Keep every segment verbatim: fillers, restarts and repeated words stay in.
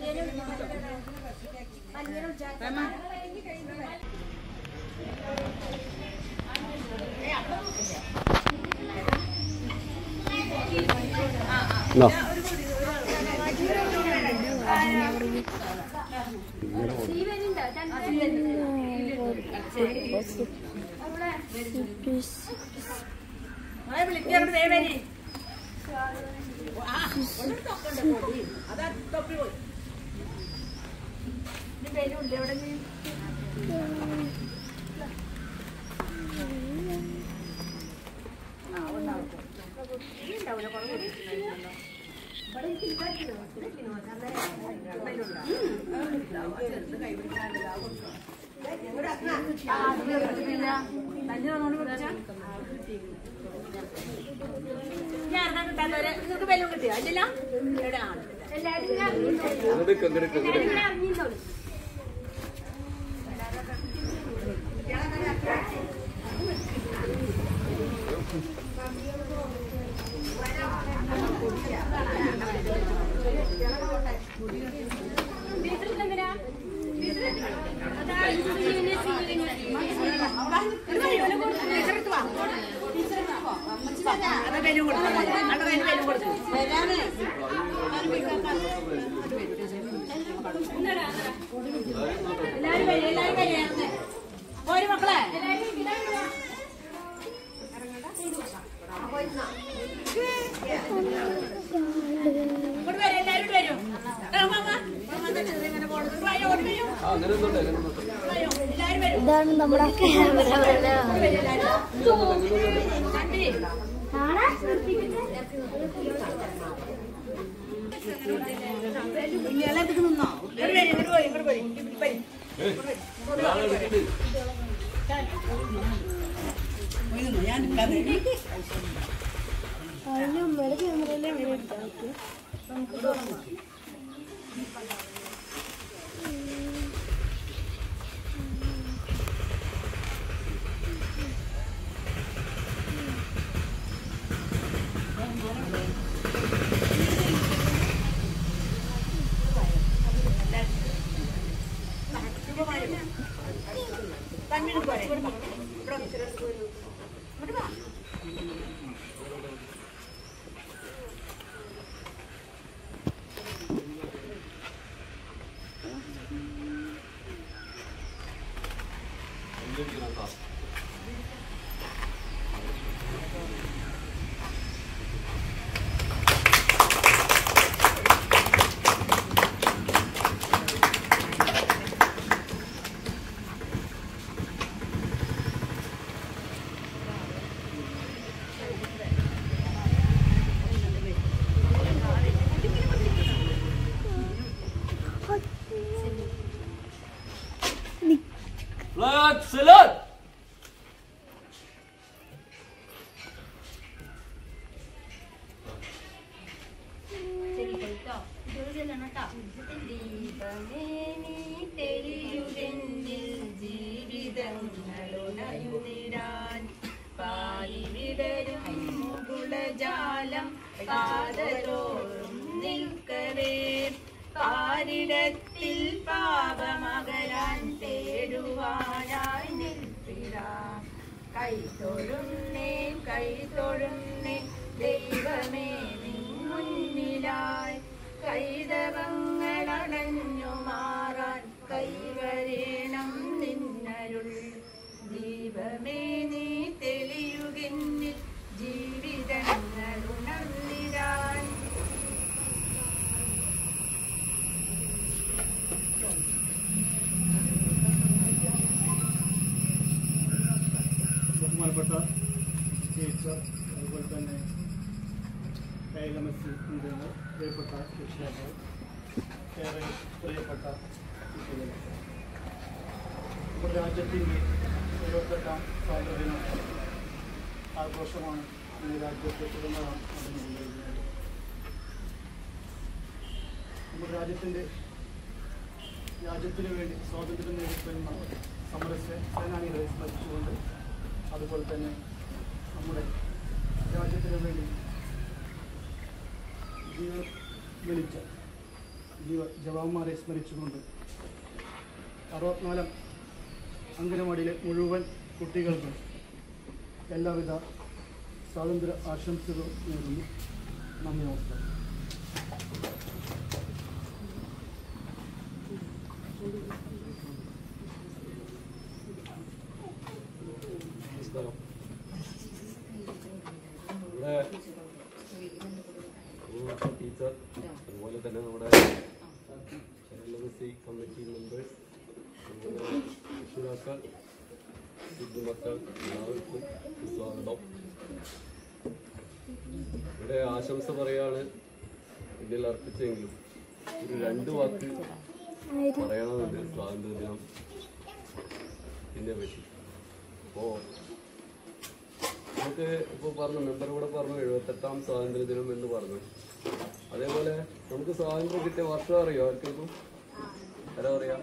No. ഇതാണ് നമ്മുടെ camera. അമ്മയുടെ ക്യാമറയിലെ നമുക്ക് തുറന്നു Flag salute! പാരിടത്തിൽ പാപമകരാൻ തേടുവാനായി നിൽപ്പിടാം. കൈതൊഴുന്നേ കൈതൊഴുന്നേ ദൈവമേ നിൻ മുന്നിലായി. കൈതവങ്ങളടഞ്ഞു മാറാൻ കൈവരേണം നിന്നരുൾ. ദീപമേ നീ തെളിയുകിന്നിൽ ജീവിതങ്ങൾ ഉണർന്നിടാൻ. ബഹുമാനപ്പെട്ട ടീച്ചർ, അതുപോലെ തന്നെ കൈലമസി അംഗങ്ങൾ, പ്രിയപ്പെട്ട രക്ഷിതാക്കൾ, ഏറെ പ്രിയപ്പെട്ട കുട്ടികൾ, നമ്മുടെ രാജ്യത്തിൻ്റെ എഴുപത്തെട്ടാം സ്വാതന്ത്ര്യ ആഘോഷമാണ് ഈ രാജ്യത്തെ തുടർന്നാണ് നടന്നുകൊണ്ടിരിക്കുന്നത്. നമ്മുടെ രാജ്യത്തിൻ്റെ രാജ്യത്തിന് വേണ്ടി സ്വാതന്ത്ര്യം നേടിത്തരുന്ന സമര സേനാനികളെ സ്മരിച്ചുകൊണ്ട്, അതുപോലെ തന്നെ നമ്മുടെ രാജ്യത്തിന് വേണ്ടി ജീവൻ വെളിച്ച ജവാന്മാരെ സ്മരിച്ചുകൊണ്ട് അറുപത്തിനാലാം അംഗനവാടിയിലെ മുഴുവൻ കുട്ടികൾക്കും എല്ലാവിധ സ്വാതന്ത്ര്യ ആശംസകൾ നേരുന്നു. നന്ദി, നമസ്കാരം. ഇവിടെ ടീച്ചർ അതുപോലെ തന്നെ നമ്മുടെ കമ്മിറ്റി മെമ്പേഴ്സ്, അതുപോലെ രക്ഷിതാക്കൾ, ബുദ്ധിമക്കൾ എല്ലാവർക്കും സ്വാഗതം. ഇവിടെ ആശംസ പറയാണ് ഇതിൽ അർപ്പിച്ചെങ്കിലും ഒരു രണ്ട് വാക്ക് പറയണമെന്നുണ്ട് സ്വാതന്ത്ര്യദിനം ഇതിനെ പറ്റി. അപ്പോൾ നമുക്ക് ഇപ്പോൾ പറഞ്ഞു, മെമ്പർ കൂടെ പറഞ്ഞു എഴുപത്തെട്ടാം സ്വാതന്ത്ര്യദിനം എന്ന് പറഞ്ഞു. അതേപോലെ നമുക്ക് സ്വാതന്ത്ര്യം കിട്ടിയ വർഷം അറിയോ ആർക്കും? ആരാ പറയാ?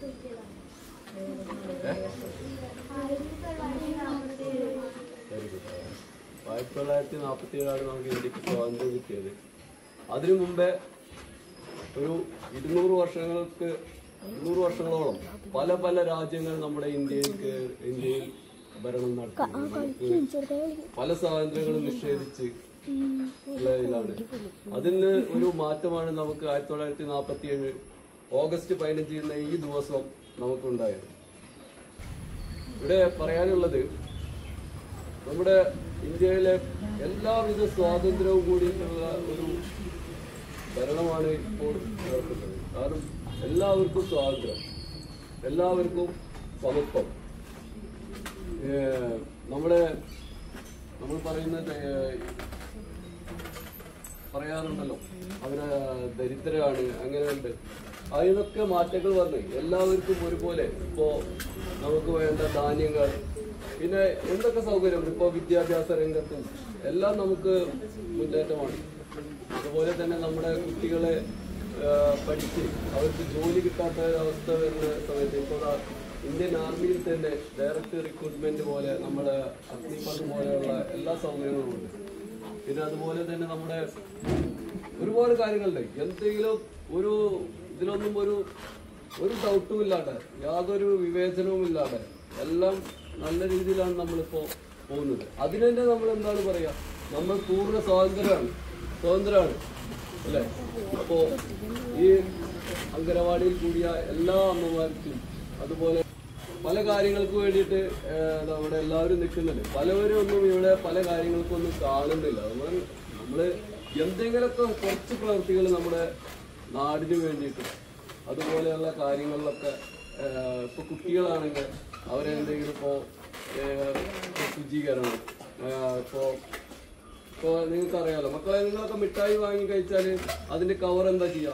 ആയിരത്തി തൊള്ളായിരത്തി നാൽപ്പത്തി ഏഴാണ് നമുക്ക് ഇന്ത്യക്ക് സ്വാതന്ത്ര്യം കിട്ടിയത്. അതിനു മുമ്പേ ഒരു ഇരുന്നൂറ് വർഷങ്ങൾക്ക് ഇരുന്നൂറ് വർഷങ്ങളോളം പല പല രാജ്യങ്ങൾ നമ്മുടെ ഇന്ത്യയിൽ ഇന്ത്യയിൽ ഭരണം നടത്തി പല സ്വാതന്ത്ര്യങ്ങളും നിഷേധിച്ച് ഉള്ളതിലാണ്. അതിന് ഒരു മാറ്റമാണ് നമുക്ക് ആയിരത്തി തൊള്ളായിരത്തി നാൽപ്പത്തി ഏഴ് ഓഗസ്റ്റ് പതിനഞ്ചിന് ഈ ദിവസം നമുക്കുണ്ടായത്. ഇവിടെ പറയാനുള്ളത്, നമ്മുടെ ഇന്ത്യയിലെ എല്ലാവിധ സ്വാതന്ത്ര്യവും കൂടിയിട്ടുള്ള ഒരു ഭരണമാണ് ഇപ്പോൾ നടക്കുന്നത്. കാരണം എല്ലാവർക്കും സ്വാതന്ത്ര്യം, എല്ലാവർക്കും സമത്വം. നമ്മുടെ നമ്മൾ പറയുന്ന പറയാറുണ്ടല്ലോ, അവര് ദരിദ്രരാണ്, അങ്ങനെയുണ്ട്. അതിനൊക്കെ മാറ്റങ്ങൾ വന്ന് എല്ലാവർക്കും ഒരുപോലെ ഇപ്പോ നമുക്ക് വേണ്ട ധാന്യങ്ങൾ, പിന്നെ എന്തൊക്കെ സൗകര്യമുണ്ട് ഇപ്പോൾ വിദ്യാഭ്യാസ രംഗത്തും എല്ലാം നമുക്ക് മുന്നേറ്റമാണ്. അതുപോലെ തന്നെ നമ്മുടെ കുട്ടികളെ പഠിച്ച് അവർക്ക് ജോലി കിട്ടാത്ത അവസ്ഥ വരുന്ന സമയത്ത് ഇപ്പോൾ ഇന്ത്യൻ ആർമിയിൽ തന്നെ ഡയറക്റ്റ് റിക്രൂട്ട്മെന്റ് പോലെ നമ്മുടെ അഗ്നിപഥ് പോലെയുള്ള എല്ലാ സൗകര്യങ്ങളും ഉണ്ട്. പിന്നെ അതുപോലെ തന്നെ നമ്മുടെ ഒരുപാട് കാര്യങ്ങളുണ്ട്. എന്തെങ്കിലും ഒരു ഇതിലൊന്നും ഒരു ഒരു ഡൗട്ടും ഇല്ലാതെ, യാതൊരു വിവേചനവും ഇല്ലാതെ എല്ലാം നല്ല രീതിയിലാണ് നമ്മളിപ്പോ പോകുന്നത്. അതിന് തന്നെ നമ്മൾ എന്താണ് പറയാ, നമ്മൾ പൂർണ്ണ സ്വാതന്ത്ര്യമാണ് സ്വാതന്ത്ര്യമാണ് അല്ലേ? അപ്പോ ഈ അംഗനവാടിയിൽ കൂടിയ എല്ലാ അമ്മമാർക്കും അതുപോലെ പല കാര്യങ്ങൾക്ക് വേണ്ടിയിട്ട് നമ്മുടെ എല്ലാവരും നിൽക്കുന്നുണ്ട്. പലവരും ഒന്നും ഇവിടെ പല കാര്യങ്ങൾക്കൊന്നും കാണുന്നില്ല. നമ്മൾ നമ്മള് എന്തെങ്കിലുമൊക്കെ കുറച്ച് പ്രവൃത്തികൾ നമ്മുടെ നാടിന് വേണ്ടിയിട്ട് അതുപോലെയുള്ള കാര്യങ്ങളിലൊക്കെ ഇപ്പൊ കുട്ടികളാണെങ്കിൽ അവരെന്തെങ്കിലും ഇപ്പോ ശുചീകരണം, ഇപ്പോ ഇപ്പൊ നിങ്ങൾക്കറിയാലോ, മക്കളെ നിങ്ങളൊക്കെ മിഠായി വാങ്ങി കഴിച്ചാല് അതിന്റെ കവർ എന്താ ചെയ്യാ?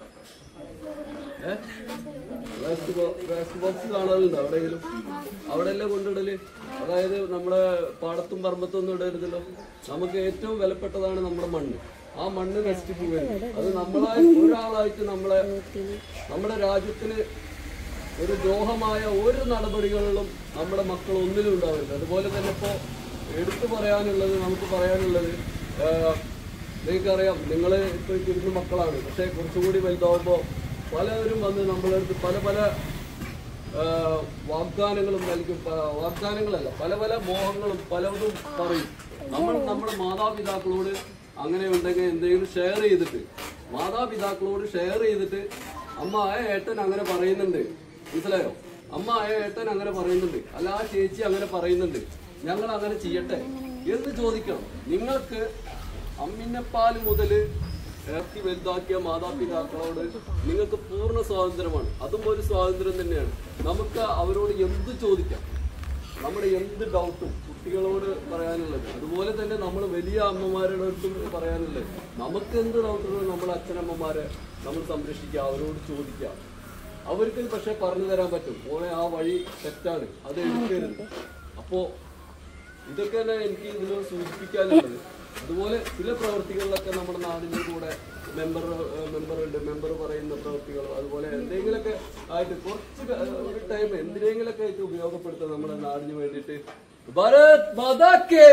ഏഹ് വേസ്റ്റ് വേസ്റ്റ് ബോക്സ് കാണാറുണ്ടോ എവിടെയെങ്കിലും? അവിടെ അല്ലേ കൊണ്ടിടല്? അതായത് നമ്മുടെ പാടത്തും പറമ്പത്തും ഒന്നും ഇടരുതല്ലോ. നമുക്ക് ഏറ്റവും വിലപ്പെട്ടതാണ് നമ്മുടെ മണ്ണ്. ആ മണ്ണ് നശിച്ചു പോവുകയാണ്. അത് നമ്മളായി ഒരാളായിട്ട് നമ്മളെ നമ്മുടെ രാജ്യത്തിന് ഒരു ദ്രോഹമായ ഒരു നടപടികളിലും നമ്മുടെ മക്കൾ ഒന്നിലും ഉണ്ടാവരുത്. അതുപോലെ തന്നെ ഇപ്പോ എടുത്തു പറയാനുള്ളത് നമുക്ക് പറയാനുള്ളത് നിങ്ങൾക്കറിയാം, നിങ്ങൾ ഇപ്പൊ ഇരുന്ന് മക്കളാണ്, പക്ഷെ കുറച്ചുകൂടി വലുതാവുമ്പോൾ പലവരും വന്ന് നമ്മളടുത്ത് പല പല വാഗ്ദാനങ്ങളും നൽകും. വാഗ്ദാനങ്ങളല്ല, പല പല മോഹങ്ങളും പലതും പറയും. നമ്മൾ നമ്മുടെ മാതാപിതാക്കളോട് അങ്ങനെ ഉണ്ടെങ്കിൽ എന്തെങ്കിലും ഷെയർ ചെയ്തിട്ട്, മാതാപിതാക്കളോട് ഷെയർ ചെയ്തിട്ട്, അമ്മ ആ ഏട്ടൻ അങ്ങനെ പറയുന്നുണ്ട്, മനസ്സിലായോ? അമ്മ ആ ഏട്ടൻ അങ്ങനെ പറയുന്നുണ്ട്, അല്ല ആ ചേച്ചി അങ്ങനെ പറയുന്നുണ്ട്, ഞങ്ങൾ അങ്ങനെ ചെയ്യട്ടെ എന്ന് ചോദിക്കണം. നിങ്ങൾക്ക് അമ്മിനപ്പാൽ മുതൽ ഇറക്കി വലുതാക്കിയ മാതാപിതാക്കളോട് നിങ്ങൾക്ക് പൂർണ്ണ സ്വാതന്ത്ര്യമാണ്. അതും ഒരു സ്വാതന്ത്ര്യം തന്നെയാണ്. നമുക്ക് അവരോട് എന്ത് ചോദിക്കാം, നമ്മുടെ എന്ത് ഡൗട്ടും കുട്ടികളോട് പറയാനുള്ളത്. അതുപോലെ തന്നെ നമ്മൾ വലിയ അമ്മമാരുടെ അടുത്തും പറയാനുള്ളത്, നമുക്ക് എന്ത് ഡൗട്ടുകളും നമ്മുടെ അച്ഛനമ്മമാരെ നമ്മൾ സംരക്ഷിക്കുക, അവരോട് ചോദിക്കുക. അവർക്ക് പക്ഷെ പറഞ്ഞു തരാൻ പറ്റും, ഓനെ ആ വഴി തെറ്റാണ്, അത് എടുക്കരുത്. അപ്പോ ഇതൊക്കെ തന്നെ എനിക്ക് ഇതിൽ സൂചിപ്പിക്കാനുള്ളത്. അതുപോലെ ചില പ്രവൃത്തികളിലൊക്കെ നമ്മുടെ നാടിൻ്റെ കൂടെ മെമ്പർ മെമ്പറുണ്ട് മെമ്പർ പറയുന്ന പ്രവൃത്തികൾ, അതുപോലെ എന്തെങ്കിലുമൊക്കെ ആയിട്ട് കുറച്ച് ഒരു ടൈം എന്തിനെങ്കിലൊക്കെ ആയിട്ട് ഉപയോഗപ്പെടുത്തുക നമ്മുടെ നാടിന് വേണ്ടിയിട്ട്. ഭാരത് മാതാ കേ.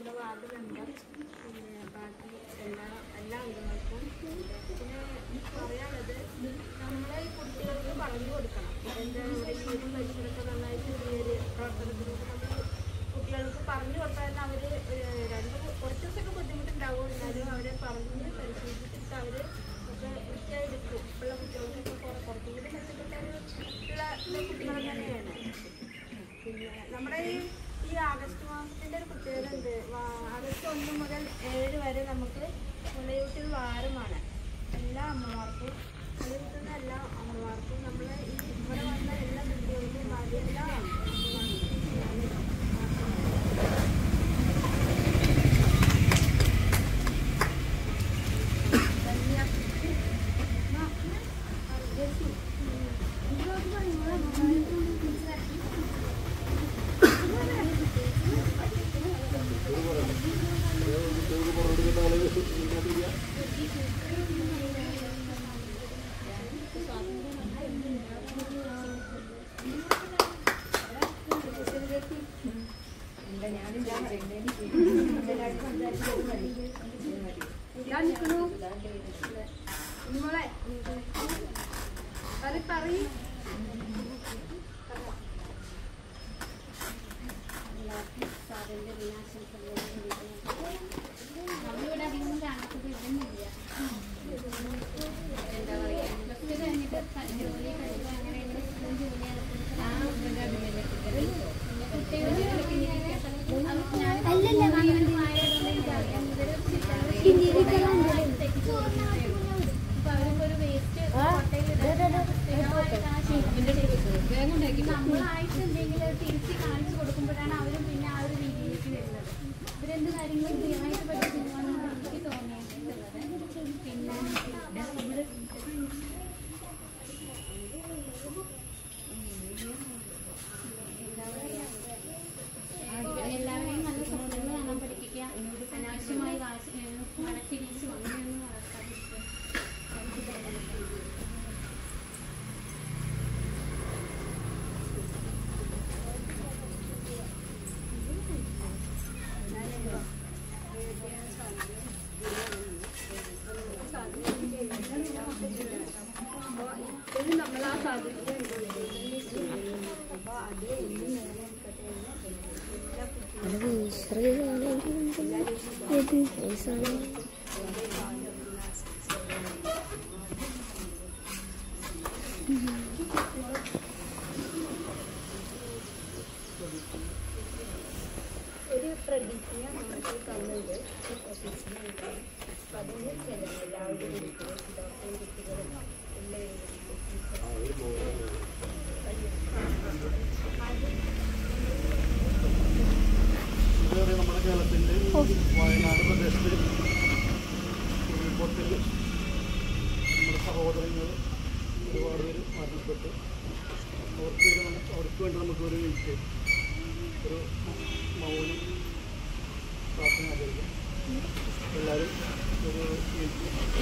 നമ്മുടെ വാർഡ് മെമ്പർ, പിന്നെ ബാക്കി എല്ലാ എല്ലാ അംഗങ്ങൾക്കും. പിന്നെ പറയാനുള്ളത്, നമ്മളെ ഈ കുട്ടികൾക്ക് പറഞ്ഞു കൊടുക്കണം. എന്താ നമ്മുടെ വീടും പരിസരമൊക്കെ നന്നായിട്ട് ചെറിയൊരു പ്രവർത്തനത്തിലൂടെ നമ്മൾ കുട്ടികൾക്ക് പറഞ്ഞു കൊടുത്താൽ അവർ രണ്ട് കുറച്ച് ദിവസമൊക്കെ ബുദ്ധിമുട്ടുണ്ടാവും. എന്നാലും അവരെ പറഞ്ഞ് പരിശീലിച്ചിട്ട് അവർ ഒക്കെ വൃത്തിയായി എടുക്കും. ഇപ്പോഴുള്ള കുട്ടികൾക്ക് ഇപ്പോൾ കുറച്ചുകൂടി മെച്ചപ്പെട്ടുള്ള കുട്ടികൾ തന്നെയാണ്. പിന്നെ നമ്മുടെ ഈ ഈ ആഗസ്റ്റ് മാസത്തിൻ്റെ ഒരു പ്രത്യേകത ഉണ്ട്. ആഗസ്റ്റ് ഒന്ന് മുതൽ ഏഴ് വരെ നമുക്ക് മുലയൂട്ടിൽ വാരമാണ്. എല്ലാ അമ്മമാർക്കും മുലയൂട്ടുന്ന എല്ലാ അമ്മമാർക്കും നമ്മൾ ഈ ഇവിടെ വന്ന എല്ലാ കുട്ടികൾക്കും ആദ്യം എല്ലാ നമ്മളായിട്ട് എന്തെങ്കിലും തിരിച്ച് കാണിച്ചു കൊടുക്കുമ്പോഴാണ് അവരും പിന്നെ ആ ഒരു രീതിയിലേക്ക് വരുന്നത്. ഇവരെന്ത് കാര്യങ്ങളും ക്ലിയറായിട്ട് പഠിക്കുന്നതാണെന്ന് എനിക്ക് തോന്നിയിട്ടുള്ളത്. പിന്നെ എല്ലാവരെയും നല്ല സ്വപ്നങ്ങൾ കാണാൻ പഠിപ്പിക്കുക. അനാവശ്യമായി വഴക്കിടിച്ചും അങ്ങനെയൊന്നും വളർത്താതിരിക്കുക. നമ്മളാ സാധ്യത അപ്പോൾ അത് എന്നും ഒരു പ്രതിജ്ഞ നമുക്ക് തന്നത് ഓഫീസിലുണ്ട്. അപ്പം അതിന് എല്ലാവരും കുട്ടികളും കുട്ടികളും നമ്മുടെ കേരളത്തിൻ്റെ വയനാട് പ്രദേശത്ത് ഉരുൾപൊട്ടൽ നമ്മുടെ സഹോദരങ്ങൾ ഒരുപാട് പേര് മരണപ്പെട്ടു. അവർക്ക് അവർക്ക് വേണ്ടി നമുക്കൊരു മിനിറ്റ് ഒരു മൗനം പ്രാർത്ഥന ആചരിക്കാം. എല്ലാവരും ഒരു മിനിറ്റ്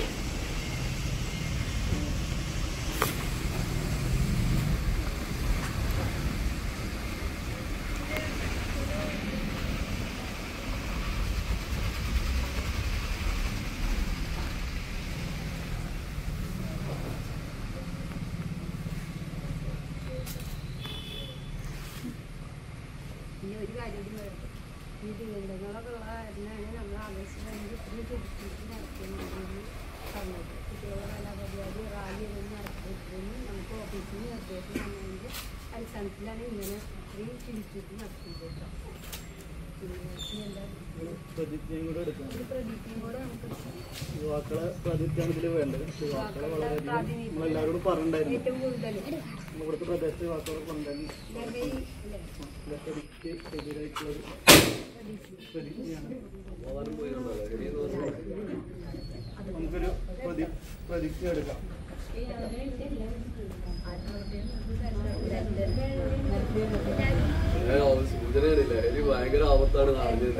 പിന്നെ ഒരു കാര്യം ഈ ദുരന്തങ്ങളൊക്കെ ഉള്ള കാരണമാണ് നമ്മൾ ആവേശം ഇത്രയും ചുരുക്കിയിട്ട് നടത്തുന്നതെന്ന് പറഞ്ഞത്. കുട്ടികളുടെ കലാപരിപാടി റാലി ഒന്നും നടത്തിയിട്ടെന്ന് നമുക്ക് ഓഫീസിൽ നിന്ന് നിർദ്ദേശം തന്നതിൻ്റെ അടിസ്ഥാനത്തിലാണ് ഇങ്ങനെ ഇത്രയും ചുരുക്കിയിട്ട് നടത്തിയത് കേട്ടോ. പ്രതിജ്ഞയും കൂടെ എടുക്കണം. ഒരു പ്രതിജ്ഞയും കൂടെ നമുക്ക് യുവാക്കളെ പ്രതിജ്ഞയാണ് ഇതിൽ വേണ്ടത്. യുവാക്കളെ വളരെയധികം നമ്മളെല്ലാവരോടും പറഞ്ഞിട്ടുണ്ടായിരുന്നു. ഏറ്റവും കൂടുതൽ ഇവിടുത്തെ പ്രദേശത്തെ യുവാക്കളോട് പറഞ്ഞിട്ടുണ്ടായിരുന്നു. എതിരായിട്ടുള്ളൊരു പ്രതിജ്ഞയാണ്. നമുക്കൊരു പ്രതി പ്രതിജ്ഞ എടുക്കാം. സൂചനയാണില്ല, എനിക്ക് ഭയങ്കര ആപത്താണ് നടന്നത്.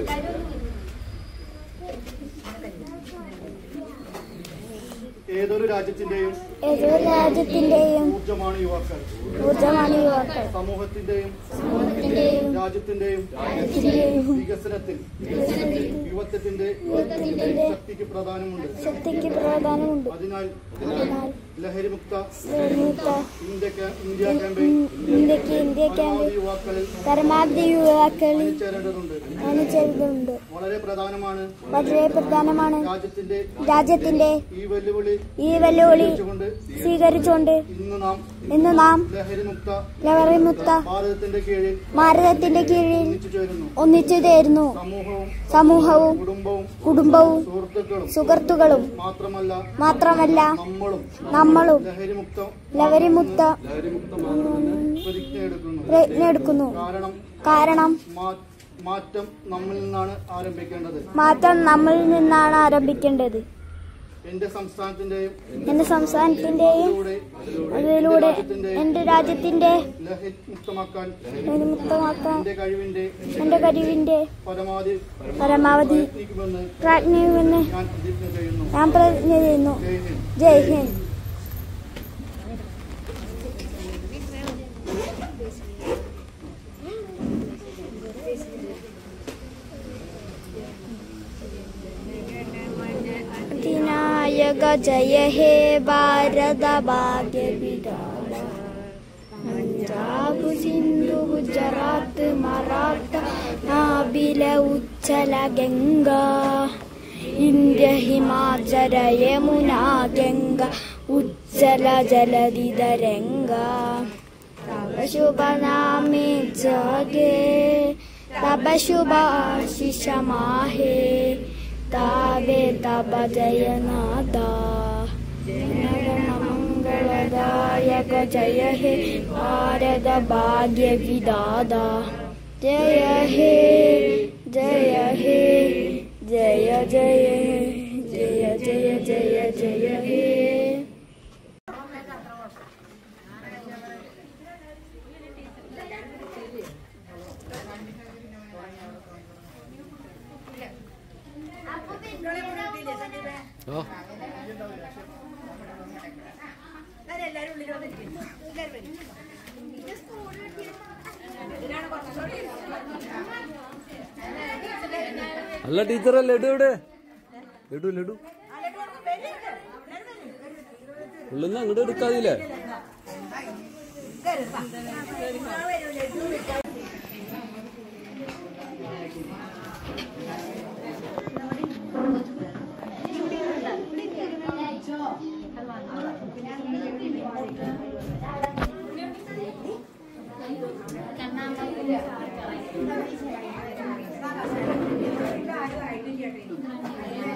ഏതൊരു രാജ്യത്തിന്റെയും ഏതൊരു രാജ്യത്തിന്റെയും ഊർജ്ജമാണ് യുവാക്കൾ. ഊർജ്ജമാണ് യുവാക്കൾ. സമൂഹത്തിന്റെയും സമൂഹത്തിന്റെയും രാജ്യത്തിന്റെയും രാജ്യത്തിന്റെയും വികസനത്തിൽ യുവത്വത്തിന്റെ ശക്തിക്ക് പ്രാധാന്യമുണ്ട് ശക്തിക്ക് പ്രാധാന്യമുണ്ട്. അതിനാൽ അതിനാൽ ലഹരിമുക്ത ലഹരിമുക്ത ഇന്ത്യ ഇന്ത്യ ക്യാമ്പയിൻ ഇന്ത്യക്ക് ഇന്ത്യ ക്യാമ്പ് യുവാക്കളിൽ പരമാവധി യുവാക്കളിൽ ചേരേണ്ടതുണ്ട് അണിചേരുന്നുണ്ട്. വളരെ പ്രധാനമാണ് വളരെ പ്രധാനമാണ് രാജ്യത്തിന്റെ രാജ്യത്തിന്റെ ഈ വെല്ലുവിളി ഈ വെല്ലുവിളി കൊണ്ട് സ്വീകരിച്ചുകൊണ്ട് ഇന്ന് നാം ഇന്ന് നാം ലഹരിമുക്ത ലഹരിമുക്ത ഭാരതത്തിന്റെ കീഴിൽ ഭാരതത്തിന്റെ കീഴിൽ ഒന്നിച്ചു ചേരുന്നു. ഒന്നിച്ചു ചേരുന്നു. സമൂഹവും സമൂഹവും കുടുംബവും കുടുംബവും സുഹൃത്തുക്കളും സുഹൃത്തുക്കളും മാത്രമല്ല മാത്രമല്ല നമ്മളും നമ്മളും ലഹരിമുക്ത ലഹരിമുക്ത പ്രതിജ്ഞയെടുക്കുന്നു. പ്രയത്നം കാരണം കാരണം മാ- മാറ്റം നമ്മിൽ നിന്നാണ് ആരംഭിക്കേണ്ടത്. മാറ്റം നമ്മളിൽ നിന്നാണ് ആരംഭിക്കേണ്ടത്. എന്റെ സംസ്ഥാനത്തിന്റെയും എന്റെ സംസ്ഥാനത്തിന്റെയും അതിലൂടെ എന്റെ രാജ്യത്തിന്റെ ലഹരിമുക്തമാക്കാൻ ലഹരിമുക്തമാക്കാൻ എന്റെ കഴിവിന്റെ എന്റെ കഴിവിന്റെ പരമാവധി പരമാവധി പ്രയത്നിക്കുമെന്ന് പ്രയത്നിക്കുമെന്ന് ഞാൻ പ്രതിജ്ഞ ചെയ്യുന്നു. ഞാൻ പ്രതിജ്ഞ ചെയ്യുന്നു. ജയ് ഹിന്ദ്. ജയ് ഹിന്ദ്. अधिनायक जय हे भारत भाग्य विधाता पंजाब सिंधु गुजरात मराठा नाबिल उच्चल गंगा इंद्य हिमाचल यमुना गंगा उच्चल जलधि तरंगा तब शुभ नामे जागे तब शुभ आशीष माहे तावे तब जयनादा जनगण मंगलदायक जय हे भारत भाग्य विधाता जय हे जय हे जय जय जय जय जय जय हे. അല്ല ടീച്ചറെ ലഡു എവിടെ? ലഡു ലഡു ഉള്ളിന്ന് അങ്ങോട്ട് എടുക്കാതില്ലേ? കണ്ണാ